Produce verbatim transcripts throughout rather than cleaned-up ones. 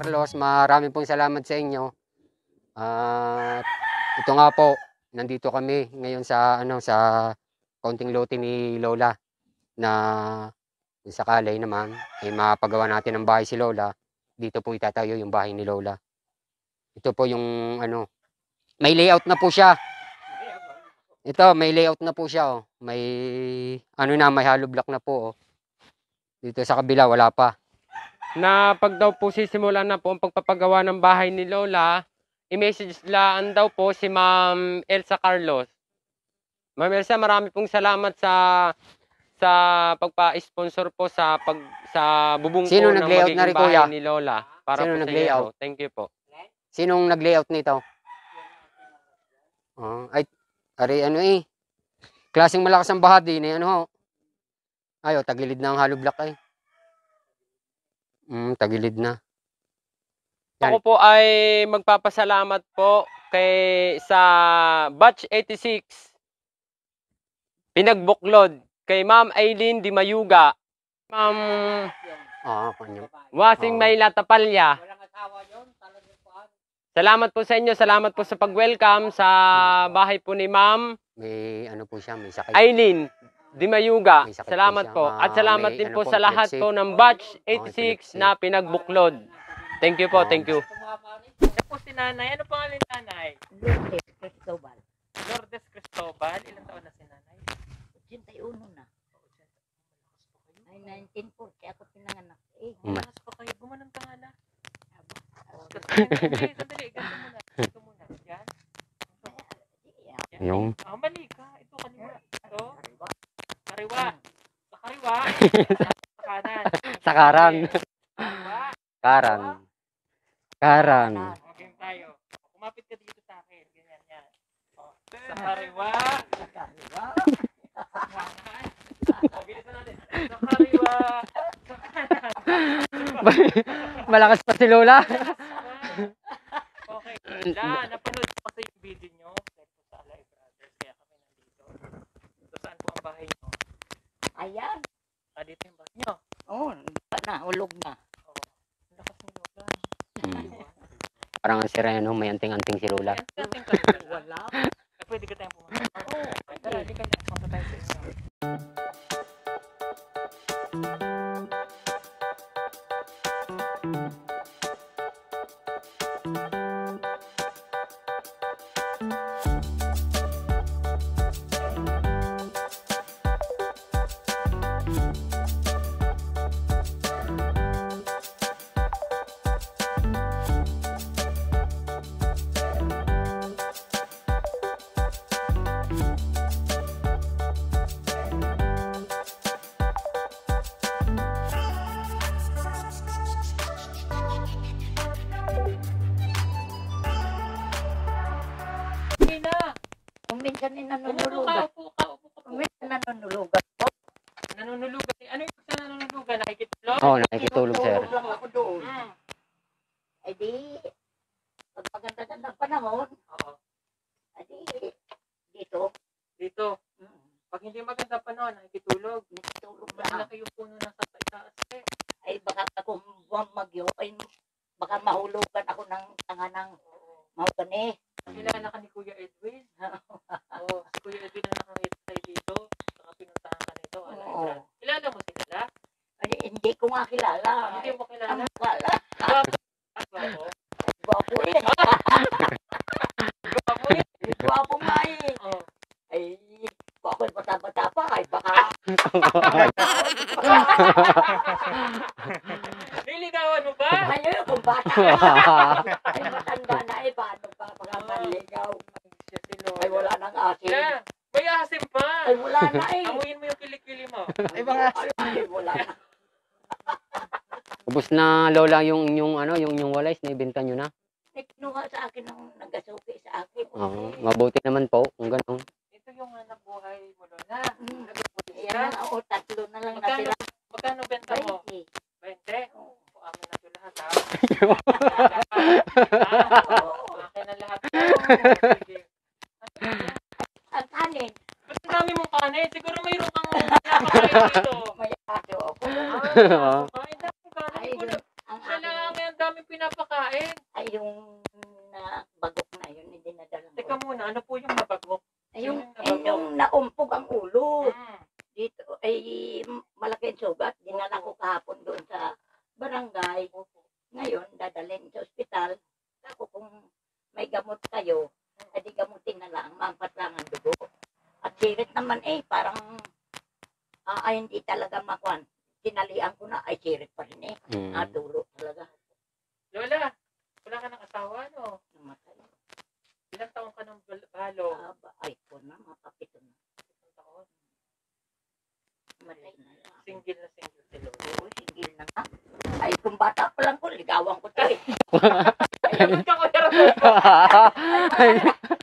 Carlos, maraming pong salamat sa inyo. At ito nga po, nandito kami ngayon sa ano sa kaunting lote ni Lola na kung sakali naman ay mapagawa natin ng bahay si Lola. Dito po itatayo yung bahay ni Lola. Ito po yung ano, may layout na po siya. Ito, may layout na po siya, oh. May ano na, may hollow block na po, oh. Dito sa kabila wala pa. Na pag daw po sisimulan na po ang pagpapagawa ng bahay ni Lola, i-message laan daw po si Ma'am Elsa Carlos. Ma'am Elsa, marami pong salamat sa sa pagpa-sponsor po sa pag sa bubong Sino po ng nag-layout na magiging rin, bahay kuya? ni Lola. Para Sino po sa nag-layout? inyo. Thank you po. Sinong nag-layout nito? Oh, ay, ari ano eh. Klaseng malakas ang baha din eh, ano ho. Ayo, tagilid na ang hollow block ay. Mm, tagilid na. Yan. Ako po ay magpapasalamat po kay sa batch eighty-six pinagbuklod kay Ma'am Aileen Di Mayuga, Ma'am Oo, kanyo. Wasing Oo. Mayla Tapalya. Salamat po sa inyo, salamat po sa pag-welcome sa bahay po ni Ma'am May ano po siya, may sakit. Aileen Di Mayuga. May sakit po Salamat siya. po. Ah, At salamat may din ano po po, sa lahat epilepsy. po ng batch Oh, eighty-six epilepsy. na pinagbuklod. Thank you po, Oh. thank you. Ito po si nanay. Ano pangalan ni nanay? Lourdes Cristobal. Lourdes Cristobal. Ilang taon na si nanay? eighty-one na. Ay, nineteen forty ako pinanganak. Eh, Ma- Mas pa kayo. Gumanong tangala. Sandali, sandali. Ganito muna. Ganito muna. Yan. Yan. Yung Ah, mali ka. Ito kanina. Ito. Kariwa. Sa kariwa. Sa kanan. sakaran. Kariwa. Karan. Karan. Okay tayo. Kumapit ka dito sa akin. Ganyan, yan. O, sa kariwa. Sa kariwa. O, bilisan natin. Sa kariwa. Sa kanan. Malakas pa si Lola. Okay. La, napanood ko kasi yung video nyo. Like po sa Alive Brothers. Kaya kami nandito. So, saan po ang bahay nyo? ayan. Ah, dito yung bahay nyo. Oh, na, ulog na. Oo. Ang lakas ng lola. Hmm. Parang ang sireno, may anting-anting si Lola. Ayan, ating kami. Wala. Eh, pwede ka tayong pumunta. Oo. Ay, tara, di ka na. Punta tayo sa inyo. Hindi na. Kung minsan Umupo ka, nanunulugan. upo ka, upo ka. Kung minsan nanunulugan. Nanunulugan. Ano yung sa nanunulugan? Nakikitulog? Oo, oh, nakikitulog, sir. Tulog lang ako doon. Hmm. Ay di, pag maganda na ng panahon, Oo. ay di, dito. Dito. Mm, Pag hindi maganda pa noon, nakikitulog. Natutulog lang. Malaki yung puno nasa itaas eh. Ay baka ako magyo, ay baka mahulugan ako ng tanga ng mahugani. Kilala ka ni Kuya Edwin? Oo, si Kuya Edwin na nakangit tayo dito. Saka pinuntahan ka nito. Oo. Kilala mo sila? Ay, hindi ko nga kilala. Hindi mo kilala? Ang kala, Gwapo. Gwapo. gwapo eh. Gwapo eh. Gwapo nga eh. Oo. Ay, kung ako'y bata-bata pa, ay baka, Niligawan mo ba? ayun, kung bata ka. Ay, matanda na eh, paano pa, baka manligaw. Siya si Lola. Ay, wala nang asin. Yeah. May asim pa. Ay, wala na eh. Amuyin mo yung kilikili mo. Ay, mga asin. Ay, wala na. Ubus na Lola yung yung ano, yung yung walays na ibenta nyo na. Ay, kinuha sa akin ng nagasuki sa akin. Oo, mabuti naman po kung gano'n. Ito yung hanap buhay mo, Lola. Hmm. Nagpupunta Yan siya. na, o, tatlo na lang na Magkano, sila. magkano benta mo? Ay, twenty? Oo, amin na ito lahat ha. oo. Akin na lahat. Sige. Ang kanin, Ba't ang dami mong kanin? Siguro mayroon kang pinapakain dito. may aso ako. Ah, kain dami kanin. Ay, Wala. ang Siya akin. lang, ang daming pinapakain. ay malaking sugat. Dinala ko kahapon doon sa barangay. Ngayon, dadalhin sa ospital. Ako kung may gamot kayo, edi gamutin na lang, mampat lang ang dugo. At sirit naman eh, parang ah, ay hindi talaga makuan. Tinalian ko na, ay sirit pa rin eh. Mm. Natulo talaga. Lola, wala ka ng asawa, no? Namatay. Ilang taong ka ng bal- balo? Aba, ay ko na, makapito na. Isang taon. Matay na lang. Single na single si Lola. Oo, sigil na nga. Ay, kung bata pa lang ko, ligawan ko to eh. Ayun ka ko yarap. Ay,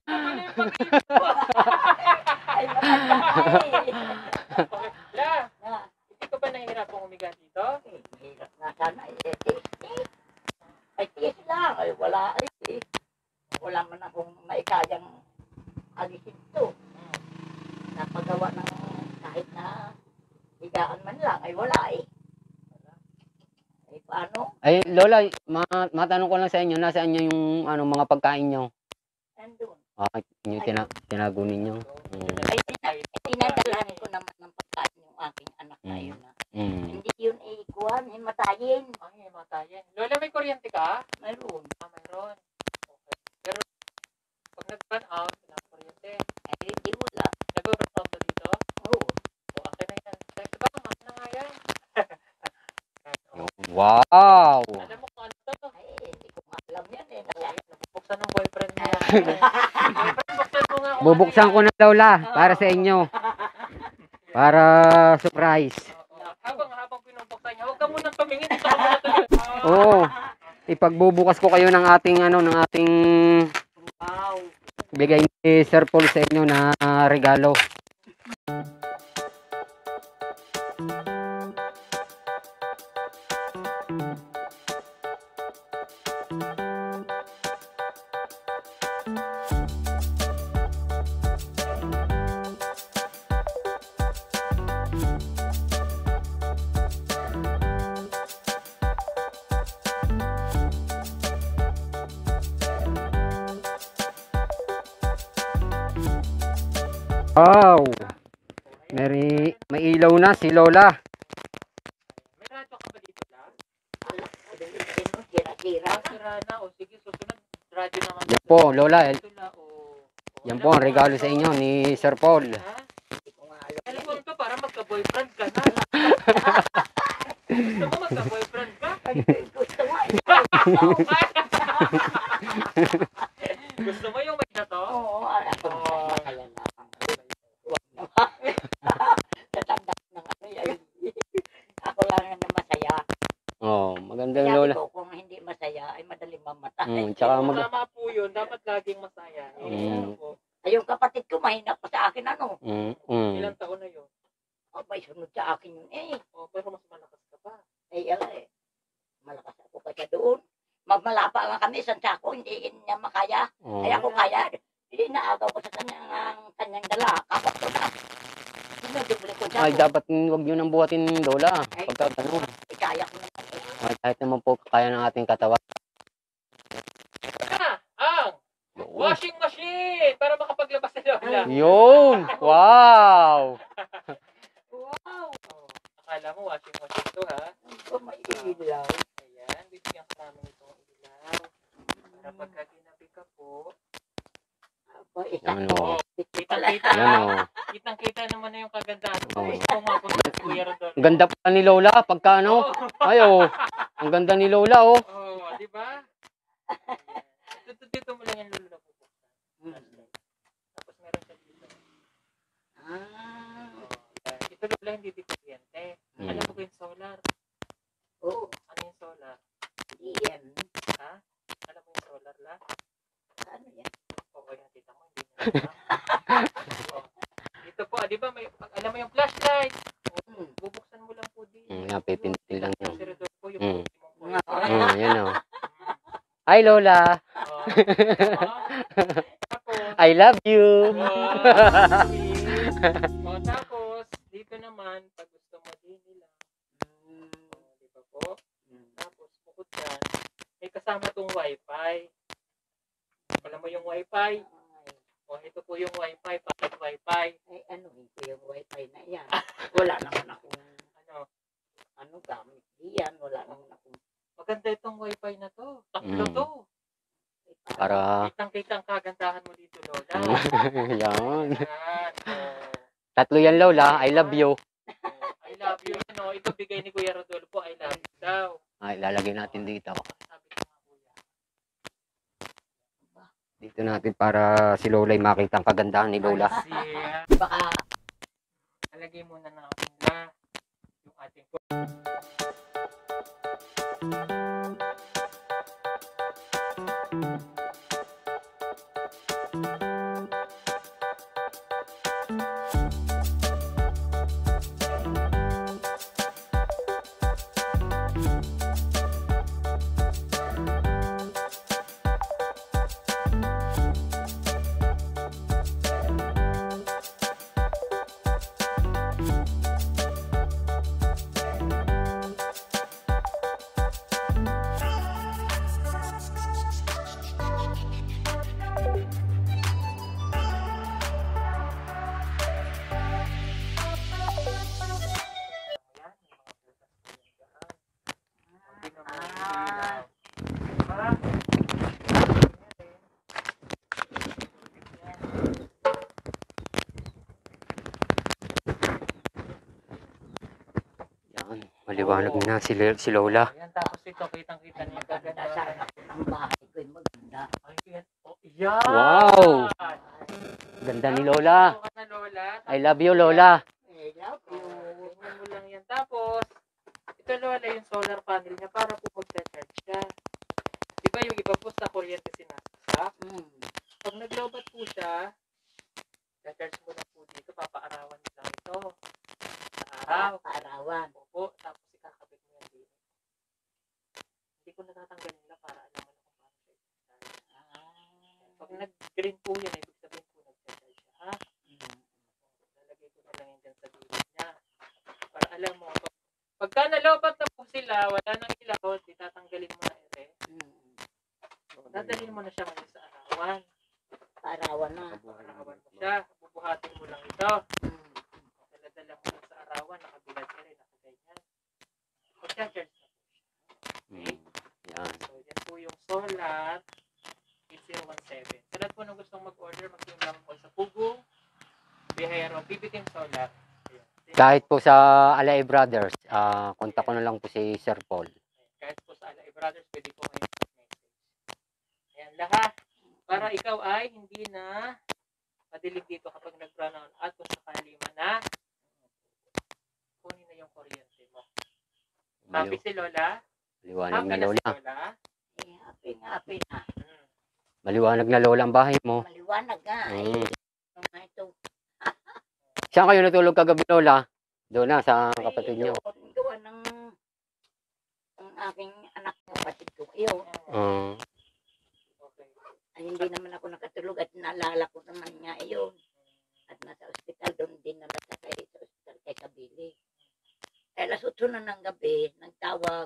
Ay, matanda na eh. La, Na, hindi ka ba nahihirapang umiga dito? eh, mahirap nga sana eh. Eh, tiis, tiis. Ay, tiis lang. Ay, wala ay eh. Wala man akong maikayang alisin to. Napagawa ng kahit na higaan man lang, ay wala eh. Ay, paano? ay, Lola, ma- matanong ko lang sa inyo, nasaan nyo yung ano, mga pagkain nyo? Nandun. Ah, yung tina tinago ninyo. Mm. Ay, tina- tinadalahan ko naman ng pagkain yung aking anak na Mm. yun. na. Mm. Hindi yun eh, kuhan, eh, matayin. Ay, matayin. Lola, may kuryente ka? Mayroon. Ah, mayroon. Okay. Pero, pag nag-burn out, wala kang kuryente. Ay, hindi wala. Nag-burn out ba dito? Oo. O, akin na yan. Thanks ba? Akin na nga yan. Wow! Alam mo kung ano to? Ay, hindi ko nga alam yan eh. Ay, nabubuksan ng boyfriend mo. Boyfriend, buksan mo nga kung Bubuksan ano ko na, Lola, para sa inyo. Para surprise. yan. Oo. Habang, habang pinubuksan niya, huwag ka munang tumingin. Dito ka muna tumingin. Oo. Ipagbubukas ko kayo ng ating ano, ng ating Wow. bigay ni Sir Paul sa inyo na ah, regalo. Wow! May, may ilaw na si Lola. May radyo ka ba dito, La? Sira-sira. Ah, sira na. O, sige, susunod. Radyo naman. Yan po, Lola. eh, Ito, La. O, o, Yan alam po ang mo, regalo ano sa to? inyo ni Sir Paul. Ha? Hindi ko nga alam Alam yan mo eh. ito para magka-boyfriend ka na. Gusto mo magka-boyfriend ka? Ay, gusto nga eh. Gusto mo yung may na to? Oo, alam ko. Oo. Makaya na. Huwag na. Natanda ko ng ano yan. Ako lang na masaya. Oh, maganda yung Sabi Lola. ko, kung hindi masaya, ay madaling mamatay. Mm, tsaka Oo, mag tama po yun. Dapat laging masaya. Eh, Mm. ano po? Ay, yung kapatid ko, mahina pa sa akin, ano. mm, mm. Ilang taon na yun? Abay, sunod sa akin yun eh. Oh, pero mas malakas ka pa. Ay, ay, malakas ako kaya doon. Magmalapa lang kami, isang sako, hindi niya makaya. Oh. Ay, ako kaya. Hindi naagaw ko sa kanyang, kanyang dala. Kapag ko na. Sinodubli ko siya. Ay, dapat wag nyo nang buhatin, Lola. Ay, Pagka ano, ay, kaya ko naman. eh. ay, kahit naman po kaya ng ating katawan. Ah, ang washing machine para makapaglabas na Lola. Yun! Wow! Wow! Oh, akala mo washing machine to ha? Oh, may ilaw. Ayan, bibigyan ka namin itong ilaw. Para pagka ginabi ka po. Aba, isang Ano? Oh, bit pala. kitang-kita. Yan o. Kitang-kita naman na yung kagandahan. Oh. Gusto mo mapunta si Kuya Rodolfo. Ang ganda pa ni Lola pagka ano. Ay, oh. Ang ganda ni Lola, oh. Oh, di ba? Dito, dito mo lang yung lolo na bubuksan. Tapos meron siya dito. Ah, Oh, yan. Ito lola hindi di kuryente. Mm. Alam mo ba yung solar? oo. Ano yung solar? Di yan. Ha? Alam mo yung solar la? Ano yan? Oo, yung tita mo, hindi mo alam. Oh. Ito po, ah, di ba, may, pag- alam mo yung flashlight? Hmm. Bubuksan mo lang po dito. Mm, yan, pipindutin lang Yung yun. si Rodolfo, yung Mm. ultimong po. Nga. Mm, yan, oh. Hi, Lola. Oh. Tapos, I love you. wow, sweet. O, tapos, dito naman, pag gusto mo din nila, o, di ba po? Tapos, bukod dyan, may kasama tong wifi. Alam mo yung wifi? O, ito po yung wifi, pocket wifi. Ay, ano ko yung wifi na yan? Wala naman Para, Kitang-kita ang kagandahan mo dito, Lola. yan. Yan. Oh. Tatlo yan, Lola. I love you. Oh, I love you. Ano, ito bigay ni Kuya Rodolfo. I love you daw. Ay, lalagay natin dito. Sabi ko nga, Kuya. Dito natin para si Lola ay makita ang kagandahan ni Lola. Kasi, Baka alagay muna natin la yung ating Yan, maliwanag na si, si Lola. Ayan, tapos ito, kitang-kita niya maganda sa kaganda. anak ng bahay ko yung maganda. Ay, yan. Oh, yan! Wow! Ganda ni Lola. Ito ka na, Lola. I love you, Lola. I love you. Oh, ganyan mo lang yan. Tapos, ito, Lola, yung solar panel niya para po mag-charge siya. Di ba yung iba po sa kuryente sinasaksak? Mm. Pag naglobat po siya, charge mo na po dito, papaarawan niyo lang ito. Sa araw. Paarawan. Opo, tapos ikakabit mo yan dito. Hindi ko natatanggalin na para alam mo na kung paano siya i-charge. Pag nag-green po yan, ibig sabihin po nag-charge siya, ha? Lalagay ko na lang yan dyan sa gilid niya. Para alam mo, pag, pagka nalobat na po sila, wala nang ilaw, di tatanggalin mo na ere. Mm. Dadalhin mo na siya ngayon sa arawan. Paarawan na. Arawan mo siya, bubuhatin mo lang ito. Mm. Dala-dala mo lang sa arawan, nakabilad ka rin, nakaganyan. Mag-charge na po siya. Mm, yan. So, yan po yung solar eight zero one seven. Sa lahat po na gustong mag-order, mag-team lang po sa Pugo, Bihero, B B Team Solar. Ayan. Kahit po sa Alay Brothers, ah kontak ko na lang po si Sir Paul. Kahit po sa Alay Brothers, pwede po kayo mag-message. Ayan, lahat. Para ikaw ay hindi na madilig dito kapag nag-run out at kung sakali man na kunin na yung kuryente mo. Happy si Lola? Maliwanag Happy na na si Lola. Lola? Eh, happy na, happy na. Hmm. Maliwanag na Lola ang bahay mo. Maliwanag nga. Mm. Eh, mga ito. Saan kayo natulog kagabi, Lola? Doon na, sa Ay, kapatid niyo. doon, gawa ng ang aking anak mo, kapatid ko. Iyo, Uh, Okay. ay hindi naman ako nakatulog at naalala ko naman nga iyon. At nasa ospital doon din na sa kay sa ospital kay Kabili. Kaya alas otso na ng gabi, nagtawag.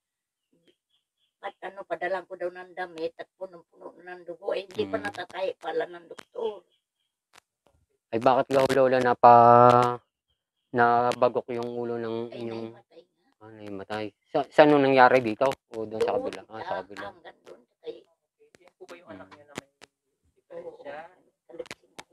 At ano, padalang ko daw ng damit at punong-puno na ng dugo. Eh, hindi pa Hmm. natatay pala ng doktor. ay bakit daw, Lola, na pa nabagok yung ulo ng Ay, inyong naimatay nga. ah, naimatay? Sa, saan nung nangyari dito? O doon sa Doon, kabila? Ah, sa kabila. hanggang doon sa kay Okay. Yan po ba yung anak niyo na may Oo, diferensya? kalipsin na.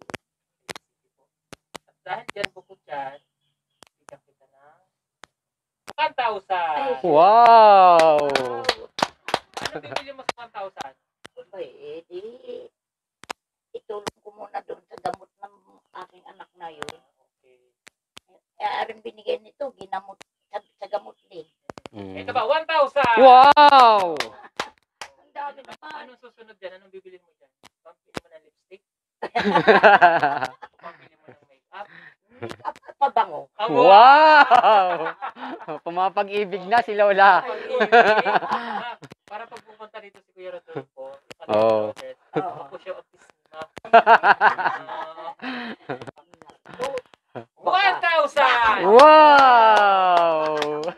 At dahil dyan bukod dyan, bigyan kita ng one thousand. Ay, Wow! Ano bibili mo sa one thousand? Ay, eh, di, itulong ko muna doon sa gamot ng aking anak na yun. Okay. Eh, aring binigay nito, ginamot sa, sa gamot din. Mm. Ito ba? one thousand! Wow! Ang dami naman. Anong susunod dyan? Anong bibili mo dyan? Pambili mo ng lipstick? Pambili mo ng makeup? At at pabango. Abo! Wow! Pumapag-ibig na si Lola. Ah, Para pag pupunta dito si Kuya Rodolfo, Oo. ako po siya opisina. one thousand! Wow!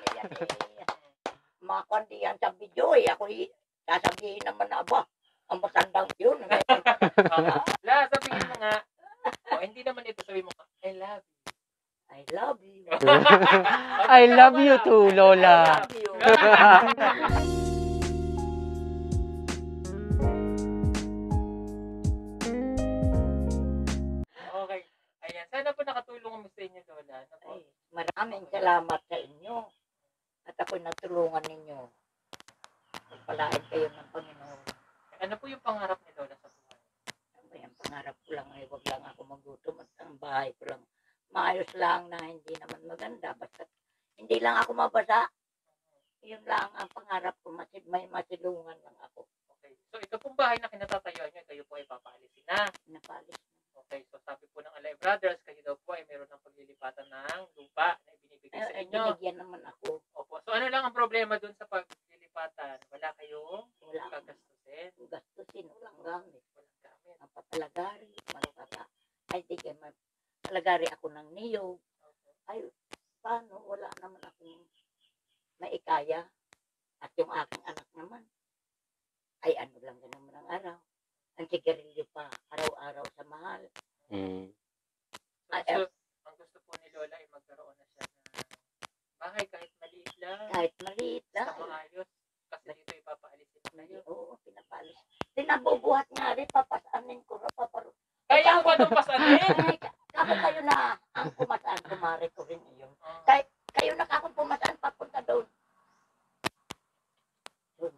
Mga kundi yan sa video eh. Ako i- sasabihin naman na ba, ang matandang yun. La, sabihin mo nga. O, hindi naman ito sabihin mo nga, I love you. I love you. I love you too, I Lola. love you. salamat sa inyo. At ako'y natulungan ninyo. Pagpalain kayo ng Panginoon. Ano po yung pangarap ni Lola sa buhay? Ano ba yan? Pangarap ko lang ay wag lang ako magutom at ang bahay ko lang maayos lang na hindi naman maganda. Basta hindi lang ako mabasa. Yun lang ang pangarap ko. Masid, may masilungan lang ako. Okay. So ito pong bahay na kinatatayuan nyo, kayo po ay papaalisin na. Napalis. Okay. So sabi po ng Alay Brothers, kayo daw po ay meron ng paglilipatan ng lupa na ibinibigay sa Ay, inyo. binigyan naman ako. Opo. So ano lang ang problema dun sa paglilipatan? Wala kayong Wala akong gagastusin. gastusin. Walang gamit. Walang gamit. Ang papalagari. Magpapa. Ay, di kaya palagari ako ng niyog. Ay, paano? Wala naman akong maikaya. At yung aking anak naman, ay ano lang yan naman ang araw. Ang sigarilyo pa, araw-araw sa mahal. Mm. So, Ay, so, ang gusto po ni Lola ay magkaroon na siya ng bahay kahit maliit lang. Kahit maliit Basta lang. maayos. Kasi dito ipapaalisin na kayo. Oo, pinapalis. Tinabubuhat nga rin, papasanin ko na, paparo. Kaya mo ba itong pasanin? Ay, kako kayo na ang pumasaan, kumari ko rin yun. Ah, Kahit kayo na kako pumasaan, papunta doon. Doon.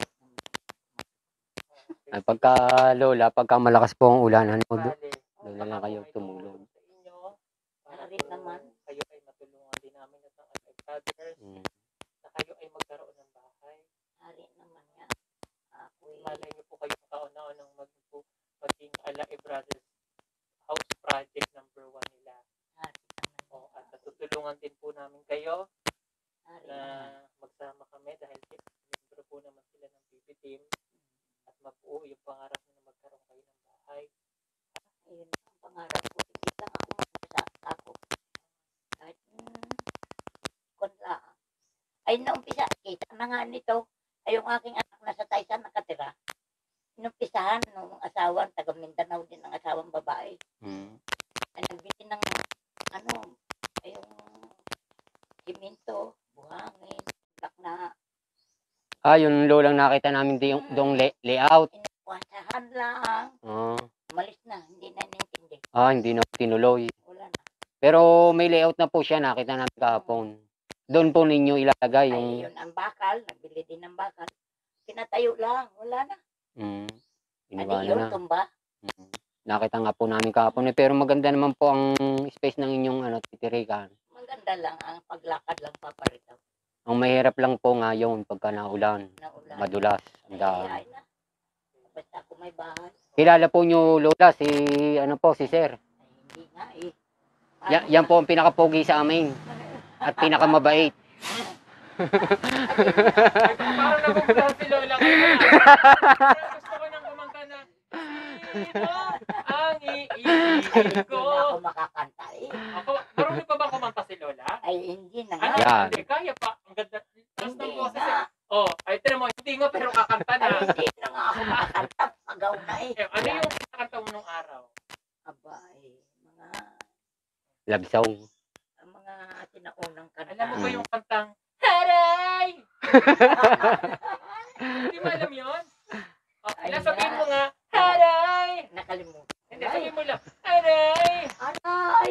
Ay, pagka lola, pagka malakas po ang ulan, ano, do- bale, doon na lang kayo tumulong. sa inyo. Para Para rin po naman. kayo ay matulungan din namin at ang Alay Brothers Mm. na kayo ay magkaroon ng bahay. Hari naman nga. Ako'y Malay niyo po kayo kauna-una ng mag po maging Alay Brothers house project number one nila. hari naman. O, at tutulungan din po namin kayo Hari na naman. magsama kami dahil membro po naman sila ng B B team at mabuo yung pangarap nyo na magkaroon kayo ng bahay. Ayun ang pangarap ko. Hindi lang ako magpasa ako. Kahit, hmm, kung lang. Ay, naumpisa, kita na nga nito. Ay, yung aking anak nasa Taysan nakatira. Inumpisahan nung asawa, taga Mindanao din ang asawang babae. Mm. Ay, nagbili ng, ano, ay, yung siminto, buhangin, black na, Ah, yung lolang nakita namin di, yung dong lay- layout. inuwasahan lang. Ah, Umalis na, hindi na nintindi. ah, hindi na tinuloy. Wala na. Pero may layout na po siya, nakita namin kahapon. Doon po ninyo ilagay Ay, yung... yun ang bakal, nagbili din ng bakal. Pinatayo lang, wala na. Mm, Ano iniwanan yun, na. tumba? Mm. Nakita nga po namin kahapon eh, pero maganda naman po ang space ng inyong ano, titirikan. Maganda lang, ang paglakad lang paparito. Ang mahirap lang po nga yun pagka naulan, Na ulan. madulas. Ang Ay, daan. ay na. Basta ako may bahay. Kilala po nyo lola si ano po si Sir. Ay, hindi nga eh. Ya, yan po ang pinakapogi sa amin at pinakamabait. Ay, parang nabugla si Lola ngayon. Parang gusto ko nang kumanta na, sino ang iibigin Hindi ko? na ako makakanta eh. Ako, marunong pa bang kumanta si Lola? Ay, hindi na nga. Ano? Yan. Hindi, kaya pa. Ang ganda. Tapos Hindi ng boses na. eh. Oh, ay, tinan mo, hindi nga pero kakanta na. Ay, hindi na nga ako makakanta. Pagaw na eh. Eh, ano yung kakanta mo nung araw? Aba eh, mga, Love song. ang mga sinaunang kanta. Alam mo ba Mm. yung kantang, Haray! Hindi mo alam yun? Oh, Ay, ilang sabihin na. mo nga, Haray! Nakalimutan. Hindi, Ay, sabihin mo lang, Haray! Aray!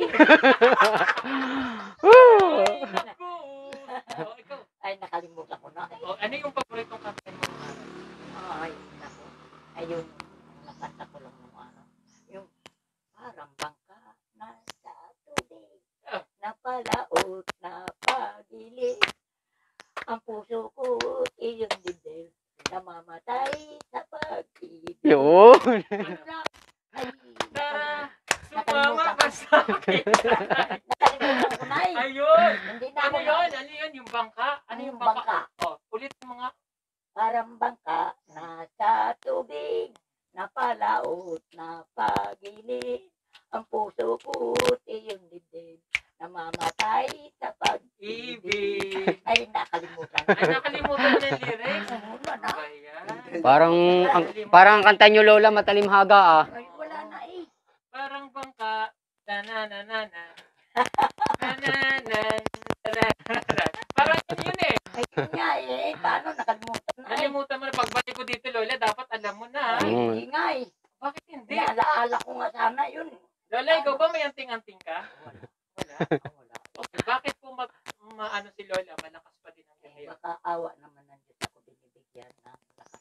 Naku! Oh, ikaw. Ay, nakalimutan ko na. Oh, ano yung paboritong kanta mo nung araw? Ay, naku. Ay, yung nakanta ko lang nung ano. Yung parang bangka na sa tubig. Ah. Napalaot na pagilid. Ang puso ko iyong dibdib. Namamatay sa pag-ibig. Yun. Ano lang? Ay, Tara! nakalimutan. Sumama ka sa akin! Nakalimutan ko na eh. Ayun! Hindi na Ano ako yun? na- Ano yun? Yung bangka? Ano yung Yung bangka? bangka. Oh, ulit mo nga. Parang bangka na sa tubig, napalaot na pagilid. Ang puso ko iyong dibdib, namamatay sa pag-ibig. Ibig. Ay, nakalimutan. Ay, nakalimutan mo na yung lyrics. Ano ba na? Ba yan? Parang ang, parang ang kanta nyo lola matalimhaga ah. Ay, wala na eh. Parang bangka. Na-na-na-na-na. Na-na-na-na-na. Parang yun yun eh. Ay, yun nga eh. Paano nakalimutan na eh. Nakalimutan mo na. Pagbalik ko dito, Lola, dapat alam mo na. Ay, Mm. hindi nga eh. Bakit hindi? Naalaala ko nga sana yun. Lola, ikaw ba may anting-anting ka? Wala. Wala. Ah, wala. Okay, bakit po mag, maano si si Lola, malakas pa din ang Eh, ngayon. baka awa naman ng Diyos ako binibigyan ng lakas.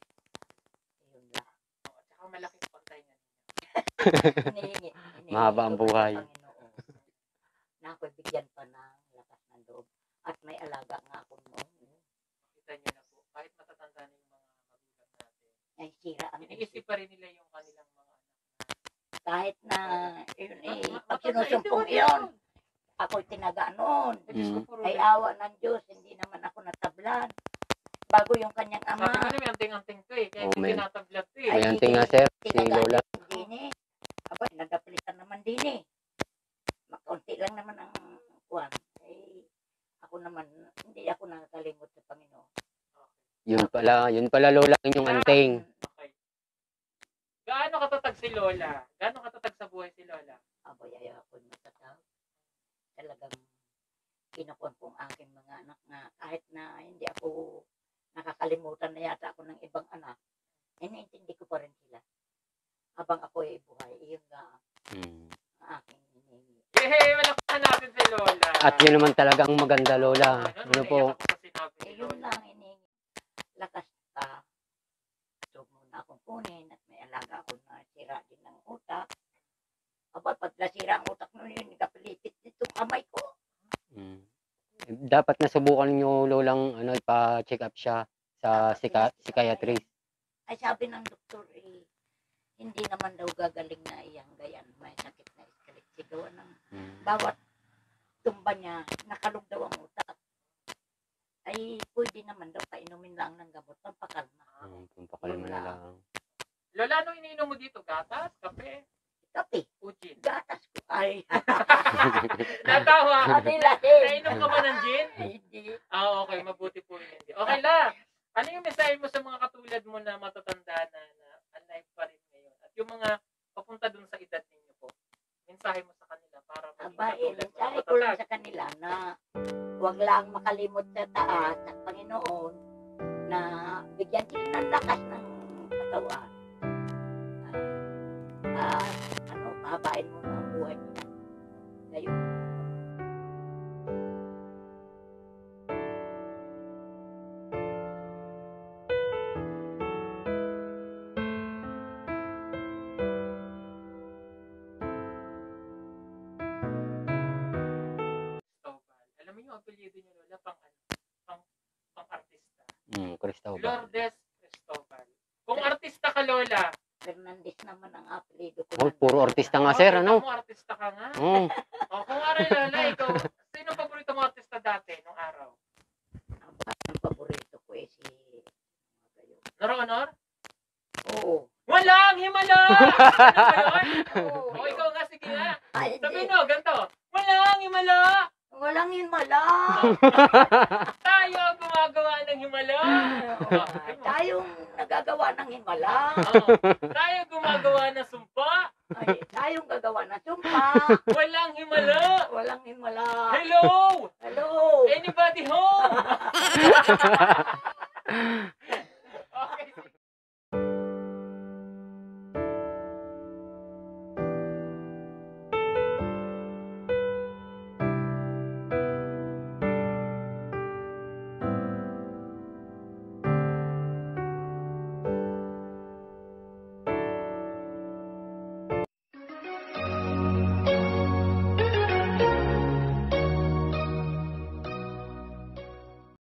Yun lang. At saka malaki pantay niya. Hinihingi. hinihingi Mahaba ang ko pa sa buhay. Panginoon na ako'y bigyan pa ng lakas ng loob. At may alaga nga ako noon. Kita niyo na po, kahit matatanda na yung mga magulang natin, Ay sira ang iniisip pa rin nila yung kanilang mga anak. kahit na yun eh, Ma- pag matanda, sinusumpong eighty-one yun, yun. ako'y tinaga noon. Eh, Diyos ko Mm. po, Ay Lola. awa ng Diyos, hindi naman ako natablan. Bago yung kanyang Sabi ama. ko na may anting-anting to eh, kaya Oh, hindi may- natablat to May eh. anting nga, sir, si tinaga Lola. din eh. Aba, nadaplitan naman din eh. Makaunti lang naman ang kuwan. Eh, ako naman, hindi ako nakakalimot sa Panginoon. Yun pala, yun pala Lola yung anting. Okay. Gaano katatag si Lola? Gaano katatag sa buhay si Lola? Aboy, ayaw ako matatawag. Talagang kinukuhan kong aking mga anak na kahit na hindi ako nakakalimutan na yata ako ng ibang anak, eh, naintindi ko pa rin sila. Habang ako ay buhay, iyon nga Mm. ang aking hinihingi. Eh, malakpan natin si Lola. At yun naman talaga ang maganda Lola. Ano, Ano po? naiyak ako sa sinabi ni Eh, yun Lola. lang hinihingi. Lakas ka. So, muna akong kunin at may alaga ako na sira din ng utak. Aba, pag nasira ang utak nun yun, kapilipit itong kamay ko. Mm. Dapat nasubukan nyo Lolang ano, ipa-check up siya sa sika, psychiatrist. Ay, sabi ng doktor, eh, hindi naman daw gagaling na iyang gayan. May sakit na iskaliksi gawa ng Mm. bawat tumba niya, nakalog daw ang utak. Ay, pwede naman daw painumin lang ng gamot, pampakalma. Mm, pampakalma na lang. Lola, ano iniinom mo dito? Gatas? Kape? Kape, Ujin? gatas ko. Ay, Natawa! hindi lahin. Nainom ka ba ng gin? Hindi. Ah, okay. Mabuti po yun. Okay la. Ano yung mensahe mo sa mga katulad mo na matatanda na, na alive pa rin ngayon? At yung mga papunta dun sa edad ninyo po. Mensahe mo sa kanila para maging Aba, eh, katulad mo. mensahe ko lang sa kanila na huwag lang makalimot sa taas at Panginoon na bigyan sila ng lakas ng katawan. Ah, ah, ano, pahabain mo na ang buhay nila. Ngayon. Cristobal. Alam mo yung apelyido niyo, Lola, pang ano? Pang, pang artista. Mm, Cristobal. Lourdes Cristobal. Kung artista ka, Lola. Fernandez naman ang apelido ko. Oh, puro artista nga sir, oh, ano? Mo, artista ka nga. Oh, O, kung aray, Lola, ikaw, sino paborito mo artista dati, nung araw? Ang, ang paborito ko eh si... Noro-honor? Oo. Walang himala! Ano ba yun? Oo. O, ikaw nga, sige nga. Ay, Sabi hindi. no, ganito. Walang himala! Walang himala. Tayo ang gumagawa ng himala! Ay, tayong nagagawa ng himala. Oo. Tayo gumagawa ng sumpa! Ay, tayong gagawa ng sumpa. Walang himala! Walang himala. Hello! Hello. Anybody home?